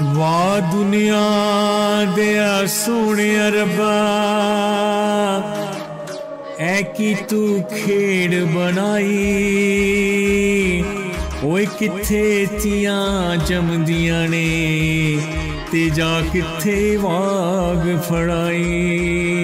वाह दुनिया दिया सोने रब्बा, ऐ की तू खेड़ बनाई। ओए किथे तियां जमदियां ने ते जा किथे वाग फड़ाई।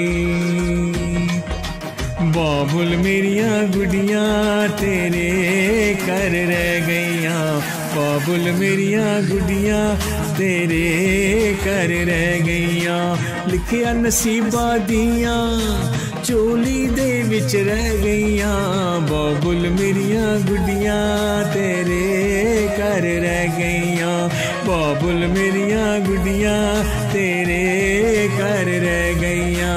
बाबुल मेरिया गुडियां तेरे कर रह गईयां, बाबुल मेरिया गुडियां तेरे कर रह गईयां। लिखिया नसीबा दियां चोली दे विच रह गईयां, बाबुल मेरिया गुडियां तेरे कर रह गईयां, बाबुल मेरिया गुडियां तेरे कर रह गईयां।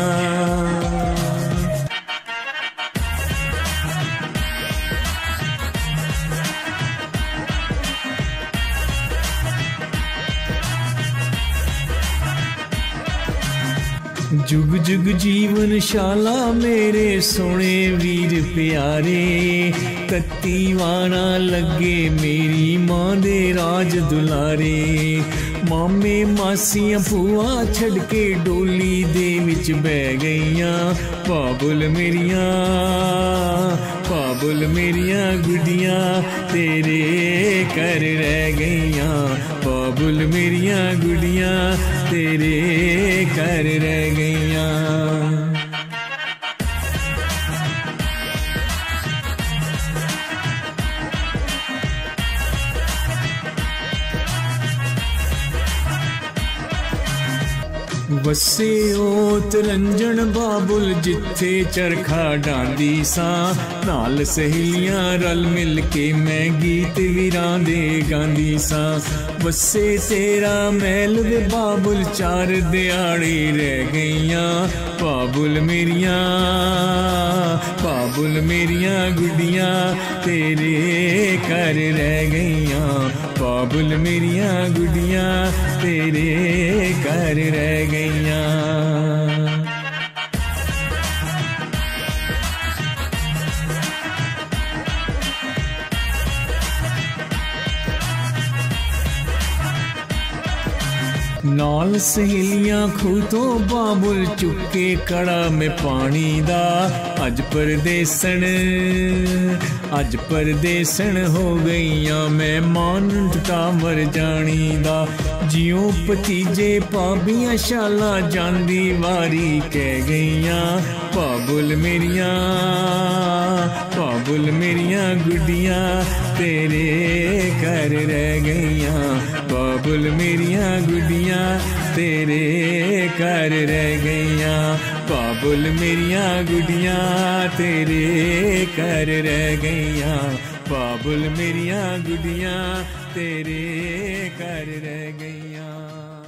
जुग जुग जीवन शाला मेरे सोने वीर प्यारे, तत्ती वाणा लगे मेरी मां दे राज दुलारे। मामे मासियां भूआ छड़ के डोली दे विच बह गईयां, बाबुल मेरिया बाबुल मेरिया गुडियां तेरे कर रह गईयां, बाबुल मेरिया गुडियां तेरे कर रह गईयां। वसे ओत रंजन बाबुल जिथे चरखा डांदी सा, नाल सहेलियां रल मिल के मैं गीत वीरां दे गांदी सा। वसे तेरा महल वे बाबुल चार दिहाड़ी रह गईयां, बाबुल मेरिया गुडियां तेरे कर रह गईयां, बाबुल मेरिया गुडियां तेरे कर रह गईयां। नाल सहेलियां खूह तो बाबुल चुके कड़ा में पानी दा, अज परदेसन हो गईयां मैं मान टुटा मर जानी दा। जियों भतीजे भाबियां शाला जांदी वारी कह गईयां, बाबुल मेरिया गुडियां तेरे कर रह गईयां, बाबुल मेरिया गुडियां तेरे कर रह गईयां, बाबुल मेरिया गुडियां तेरे कर रह गईयां, बाबुल मेरिया गुडियां तेरे कर रह गईयां।